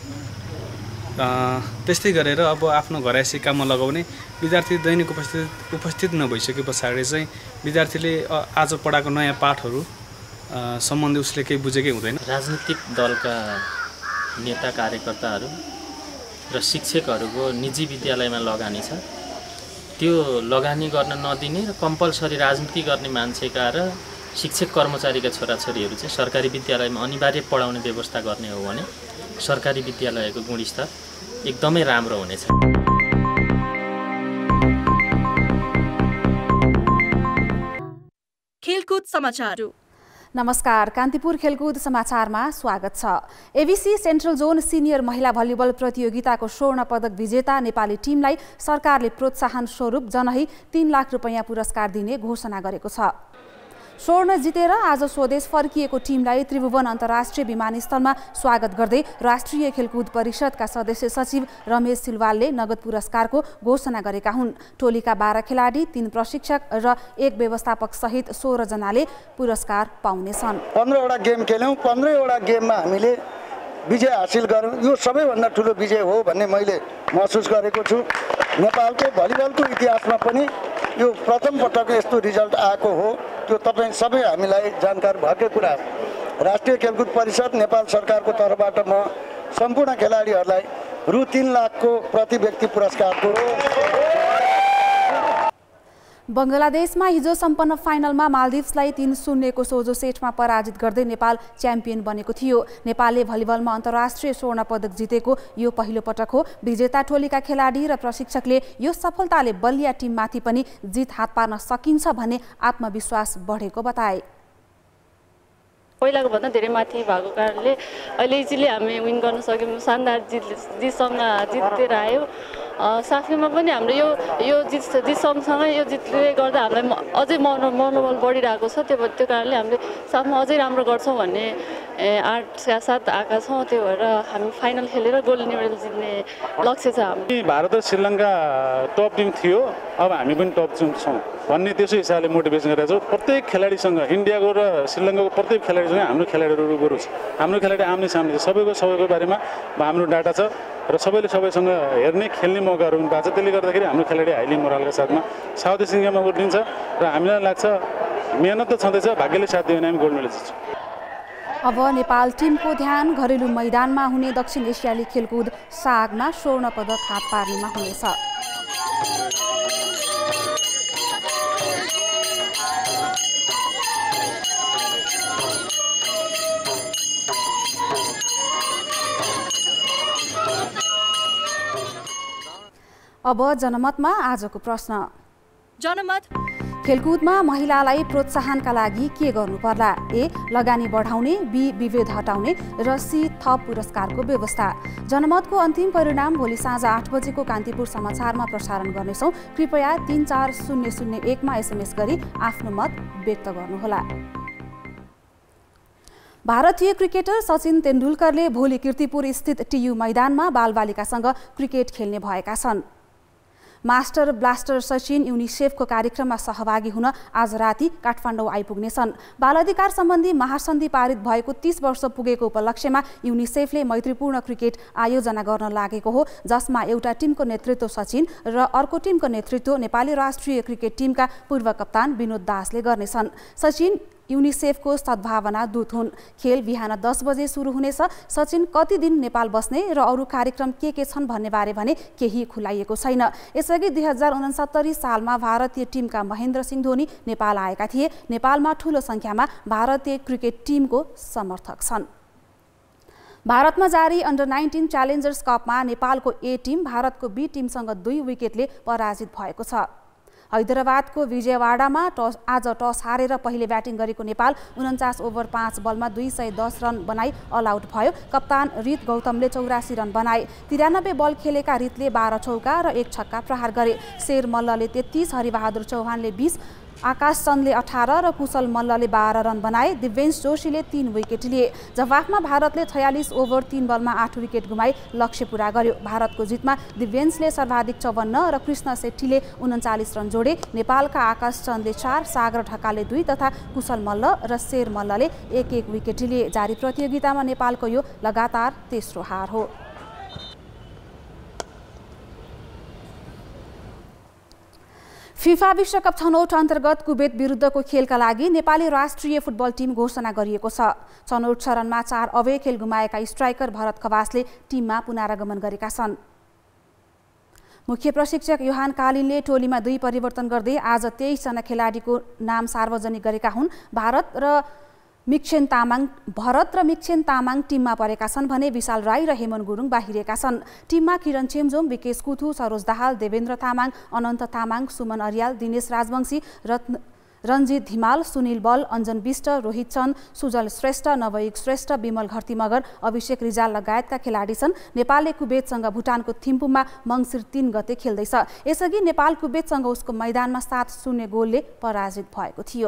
त्यस्तै गरेर अब आफ्नो घरायसी काममा लगाउने, विद्यार्थी दैनिक उपस्थित नभइसके पछाडि चाहिँ विद्यार्थीले आज पढाएको नयाँ पाठहरू सम्बन्धी उसले केही बुझेकै हुँदैन। राजनीतिक दलका नेता कार्यकर्ताहरू र शिक्षकहरूको निजी विद्यालयमा लगानी छ, त्यो लगानी गर्न नदिने र कम्पलसरी राजनीति गर्ने मान्छेका र शिक्षक कर्मचारीका छोराछोरीहरू चाहिँ सरकारी विद्यालयमा अनिवार्य पढाउने व्यवस्था गर्ने हो भने सरकारी विद्यालयको गुणस्तर एकदमै राम्रो हुनेछ। खेलकुद समाचार। नमस्कार, कान्तिपुर खेलकुद समाचारमा स्वागत छ। एबिसी सेन्ट्रल जोन सिनियर महिला भलिबल प्रतियोगिताको स्वर्ण पदक विजेता नेपाली टिमलाई सरकारले प्रोत्साहन स्वरूप जनही 3 लाख रुपैयाँ पुरस्कार दिने घोषणा गरेको छ। स्वर्ण जितेर आज स्वदेश फर्किएको टिमलाई त्रिभुवन अन्तर्राष्ट्रिय विमानस्थलमा स्वागत गर्दै राष्ट्रिय खेलकुद परिषदका सदस्य सचिव रमेश सिलवालले नगद पुरस्कारको घोषणा गरेका हुन्। टोलीका 12 खेलाडी, 3 प्रशिक्षक र 1 व्यवस्थापक सहित 16 जनाले पुरस्कार पाउनेछन्। 15वटा गेम खेल्यौँ, 15वटा गेममा हामीले विजय हासिल गऱ्यौँ। यो सबैभन्दा ठुलो विजय हो भन्ने मैले महसुस गरेको छु। नेपालको भलिबलको इतिहासमा पनि यो प्रथम पटक यस्तो रिजल्ट आएको हो, त्यो तपाईँ सबै हामीलाई जानकार भएकै कुरा। राष्ट्रिय खेलकुद परिषद नेपाल सरकारको तर्फबाट म सम्पूर्ण खेलाडीहरूलाई रु 3 लाखको प्रति व्यक्ति पुरस्कारको। बङ्गलादेशमा हिजो सम्पन्न फाइनलमा मालदिभ्सलाई 3-0 को सोझो सेटमा पराजित गर्दै नेपाल च्याम्पियन बनेको थियो। नेपालले भलिबलमा अन्तर्राष्ट्रिय स्वर्ण पदक जितेको यो पहिलो पटक हो। विजेता टोलीका खेलाडी र प्रशिक्षकले यो सफलताले बलिया टिममाथि पनि जित हात पार्न सकिन्छ भन्ने आत्मविश्वास बढेको बताए। पहिलाको भन्दा धेरै माथि भएको कारणले अहिले इजिली हामी विन गर्न सक्यौँ। शानदार जितसँग जितेर आयो। साथैमा पनि हाम्रो यो जित सँगसँगै यो जितले गर्दा हामीलाई अझै मनोबल बढिरहेको छ। त्यो कारणले हामीले साथमा अझै राम्रो गर्छौँ भन्ने आँटका साथ आएका छौँ। त्यो भएर हामी फाइनल खेलेर गोल्ड मेडल जित्ने लक्ष्य छ हाम्रो। भारत र श्रीलङ्का टप टिम थियो, अब हामी पनि टप टिम छौँ भन्ने त्यसै हिसाबले मोटिभेसन गरेका छौँ। प्रत्येक खेलाडीसँग, इन्डियाको र श्रीलङ्काको प्रत्येक खेलाडीसँग हाम्रो खेलाडीहरू बरु छ। हाम्रो खेलाडी आम्ने सामने छ। सबैको बारेमा हाम्रो डाटा छ र सबैले सबैसँग हेर्ने खेल्ने मौकाहरू पनि पाएको छ। त्यसले गर्दाखेरि हाम्रो खेलाडी हाइली मोरलका साथमा साउथ एसियामा उठिन्छ र हामीलाई लाग्छ मेहनत त छँदैछ, भाग्यले साथ दियो भने हामी गोल्ड मेडल जित्छौँ। अब नेपाल टिमको ध्यान घरेलु मैदानमा हुने दक्षिण एसियाली खेलकुद सागमा स्वर्ण पदक हात पार्नेमा हुनेछ। अब जनमतमा आजको प्रश्न। जनमत खेलकुदमा महिलालाई प्रोत्साहनका लागि के गर्नु पर्ला? ए. लगानी बढाउने, बी. विभेद हटाउने र सी. थप पुरस्कारको व्यवस्था। जनमतको अन्तिम परिणाम भोलि साँझ 8 बजेको कान्तिपुर समाचारमा प्रसारण गर्नेछौँ। कृपया 34001 मा SMS गरी आफ्नो मत व्यक्त गर्नुहोला। भारतीय क्रिकेटर सचिन तेन्दुलकरले भोलि कीर्तिपुर स्थित टियु मैदानमा बालबालिकासँग क्रिकेट खेल्ने भएका छन्। मास्टर ब्लास्टर सचिन युनिसेफको कार्यक्रममा सहभागी हुन आज राति काठमाडौँ आइपुग्नेछन्। बालाधिकार सम्बन्धी महासन्धि पारित भएको 30 वर्ष पुगेको उपलक्ष्यमा युनिसेफले मैत्रीपूर्ण क्रिकेट आयोजना गर्न लागेको हो, जसमा एउटा टिमको नेतृत्व सचिन र अर्को टिमको नेतृत्व नेपाली राष्ट्रिय क्रिकेट टिमका पूर्व कप्तान विनोद दासले गर्नेछन्। सचिन युनिसेफको सद्भावना दूत हुन्। खेल बिहान 10 बजे सुरु हुनेछ। सचिन कति दिन नेपाल बस्ने र अरू कार्यक्रम के छन् भन्ने बारे भने केही खुलाइएको छैन। यसअघि 2069 सालमा भारतीय टिमका महेन्द्र सिंह धोनी नेपाल आएका थिए। नेपालमा ठूलो संख्यामा भारतीय क्रिकेट टिमको समर्थक छन्। भारतमा जारी अन्डर-19 च्यालेन्जर्स कपमा नेपालको ए टिम भारतको बी टिमसँग 2 विकेटले पराजित भएको छ। हैदराबादको विजयवाडामा आज टस हारेर पहिले ब्याटिङ गरेको नेपाल 49 ओभर 5 बलमा 210 रन बनाई अल आउट भयो। कप्तान रित गौतमले 84 रन बनाए। 93 बल खेलेका रितले 12 चौका र 1 छक्का प्रहार गरे। शेर मल्लले 33, हरिबहादुर चौहानले 20, आकाश चन्दले 18 र कुशल मल्लले 12 रन बनाए। दिव्येश जोशीले 3 विकेट लिए। जवाफमा भारतले 46 ओभर 3 बलमा 8 विकेट गुमाई लक्ष्य पूरा गर्यो। भारतको जितमा दिव्येशले सर्वाधिक 54 र कृष्ण सेट्टीले 39 रन जोडे। नेपालका आकाश चन्दले 4, सागर ढकालले 2 तथा कुशल मल्ल र शेर मल्लले 1-1 विकेट लिए। जारी प्रतियोगितामा नेपालको यो लगातार तेस्रो हार हो। फिफा विश्वकप छनौट अन्तर्गत कुवेत विरुद्धको खेलका लागि नेपाली राष्ट्रिय फुटबल टिम घोषणा गरिएको छ। छनौट चरणमा 4 अवय खेल गुमाएका स्ट्राइकर भरत खवासले टिममा पुनरागमन गरेका छन्। मुख्य प्रशिक्षक योहान कालिनले टोलीमा 2 परिवर्तन गर्दै आज 23 जना खेलाडीको नाम सार्वजनिक गरेका हुन्। भरत र मिक्षेन तामाङ टिममा परेका छन् भने विशाल राई र हेमन गुरुङ बाहिरिएका छन्। टिममा किरण चेम्जोङ, विकेश कुथु, सरोज दाहाल, देवेन्द्र तामाङ, अनन्त तामाङ, सुमन अर्याल, दिनेश राजवंशी, रञ्जित धिमाल, सुनिल बल, अञ्जन विष्ट, रोहित चन्द, सुजल श्रेष्ठ, नवयुग श्रेष्ठ, विमल घरती मगर, अभिषेक रिजाल लगायतका खेलाडी छन्। नेपालले कुवेतसँग भुटानको थिम्पूमा मङ्सिर 3 गते खेल्दैछ। यसअघि नेपाल कुवेतसँग उसको मैदानमा 7-0 गोलले पराजित भएको थियो।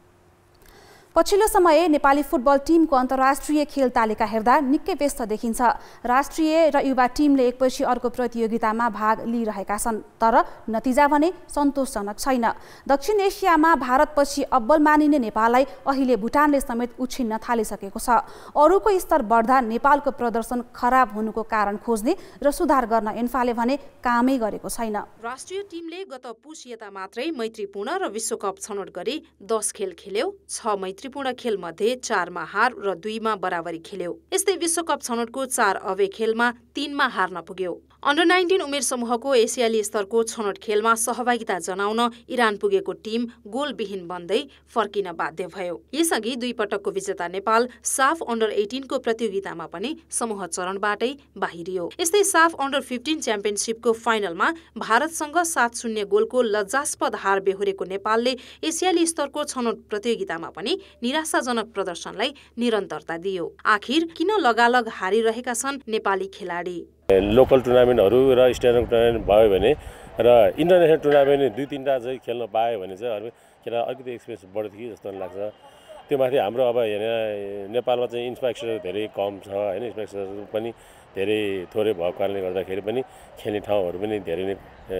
पछिल्लो समय नेपाली फुटबल टिमको अन्तर्राष्ट्रिय खेल तालिका हेर्दा निकै व्यस्त देखिन्छ। राष्ट्रिय र युवा टिमले एकपछि अर्को प्रतियोगितामा भाग लिइरहेका छन्, तर नतिजा भने सन्तोषजनक छैन। दक्षिण एसियामा भारतपछि अब्बल मानिने नेपाललाई अहिले भुटानले समेत उछिन्न थालिसकेको छ। अरूको स्तर बढ्दा नेपालको प्रदर्शन खराब हुनुको कारण खोज्ने र सुधार गर्न एन्फाले भने कामै गरेको छैन। राष्ट्रिय टिमले गत पुस यता मात्रै मैत्रीपूर्ण र विश्वकप छनौट गरी 10 खेल खेल्यो। 6 मैत्रीपूर्ण खेल मध्ये 4 मा हार र 2 मा बराबरी खेल्यो। यस्तै विश्वकप छनौटको 4 अवे खेलमा 3 मा हार्न पुग्यो। अन्डर-19 उमेर समूहको एसियाली स्तरको छनौट खेलमा सहभागिता जनाउन इरान पुगेको टिम गोलविहीन बन्दै फर्किन बाध्य भयो। यसअघि 2 पटकको विजेता नेपाल साफ अन्डर-18 को प्रतियोगितामा पनि समूह चरणबाटै बाहिरियो। यस्तै साफ अन्डर-15 च्याम्पियनशिपको फाइनलमा भारतसँग 7-0 गोलको लज्जास्पद हार बेहोरेको नेपालले एसियाली स्तरको छनौट प्रतियोगितामा पनि निराशाजनक प्रदर्शनलाई निरन्तरता दियो। आखिर किन लगालग हारिरहेका छन् नेपाली खेलाडी? लोकल टुर्नामेन्टहरू र स्टेडियम टुर्नामेन्ट भयो भने र इन्टरनेसनल टुर्नामेन्ट 2-3टा चाहिँ खेल्न पायो भने चाहिँ खेला अलिकति एक्सपिरियन्स बढ्थ्यो कि जस्तो लाग्छ। त्यो माथि हाम्रो अब हेर्ने नेपालमा चाहिँ इन्फ्रास्ट्रक्चर धेरै कम छ होइन, इन्फ्रास्ट्रक्चर पनि धेरै थोरै भएको कारणले गर्दाखेरि पनि खेल्ने ठाउँहरू पनि धेरै नै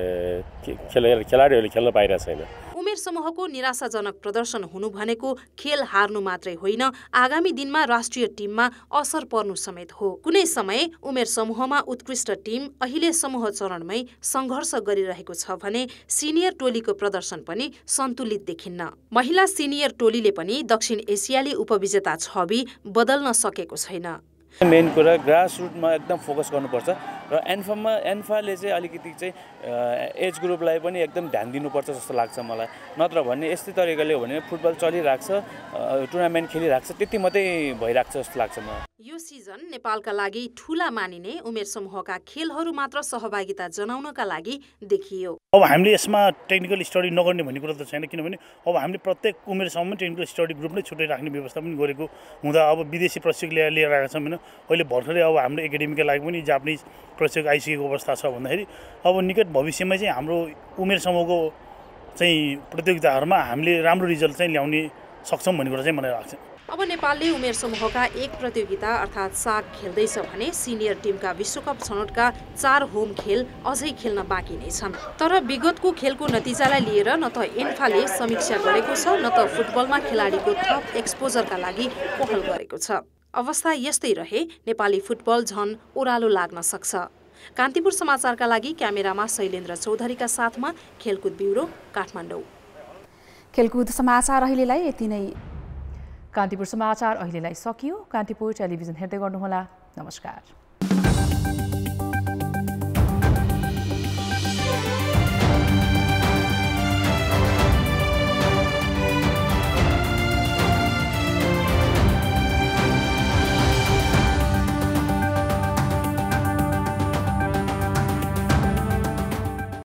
खेलाडीहरूले खेल्न पाइरहेको छैन। उमेर समूहको निराशाजनक प्रदर्शन हुनु भनेको खेल हार्नु मात्रै होइन, आगामी दिनमा राष्ट्रिय टिममा असर पर्नु समेत हो। कुनै समय उमेर समूहमा उत्कृष्ट टिम अहिले समूह चरणमै सङ्घर्ष गरिरहेको छ भने सिनियर टोलीको प्रदर्शन पनि सन्तुलित देखिन्न। महिला सिनियर टोलीले पनि दक्षिण एसियाली उपविजेता छवि बदल्न सकेको छैन। मेन कुरा ग्रासरुटमा एकदम फोकस गर्नुपर्छ। र एन्फाले चाहिँ अलिकति चाहिँ एज ग्रुपलाई पनि एकदम ध्यान दिनुपर्छ जस्तो लाग्छ मलाई। नत्र भने यस्तै तरिकाले हो भने फुटबल चलिरहेको छ, टुर्नामेन्ट खेलिरहेको छ, त्यति मात्रै भइरहेको छ जस्तो लाग्छ मलाई। यो सिजन नेपालका लागि ठूला मानिने उमेर समूहका खेलहरू मात्र सहभागिता जनाउनका लागि देखियो। अब हामीले यसमा टेक्निकल स्टडी नगर्ने भन्ने कुरा त छैन, किनभने अब हामीले प्रत्येक उमेरसम्म टेक्निकल स्टडी ग्रुप नै छुट्टै राख्ने व्यवस्था पनि गरेको हुँदा अब विदेशी प्रशिक्षक लिएर आएका छौँ होइन। अहिले भर्खरै अब हाम्रो एकाडेमीका लागि पनि जापानिज प्रशिक्षक आइसकेको अवस्था छ भन्दाखेरि अब निकट भविष्यमा चाहिँ हाम्रो उमेर समूहको चाहिँ प्रतियोगिताहरूमा हामीले राम्रो रिजल्ट चाहिँ ल्याउने सक्छौँ भन्ने कुरा चाहिँ मलाई लाग्छ। अब नेपालले उमेर समूहका एक प्रतियोगिता अर्थात् साग खेल्दैछ भने सिनियर टिमका विश्वकप छनौटका 4 होम खेल अझै खेल्न बाँकी नै छन्। तर विगतको खेलको नतिजालाई लिएर न त एन्फाले समीक्षा गरेको छ न त फुटबलमा खेलाडीको थप एक्सपोजरका लागि पहल गरेको छ। अवस्था यस्तै रहे नेपाली फुटबल झन ओह्रालो लाग्न सक्छ। कान्तिपुर समाचारका लागि क्यामेरामा शैलेन्द्र चौधरीका साथमा खेलकुद ब्युरो काठमाडौँ। खेलकुद समाचार अहिलेलाई यति नै। कान्तिपुर समाचार अहिलेलाई सकियो। कान्तिपुर टेलिभिजन हेर्दै गर्नुहोला। नमस्कार।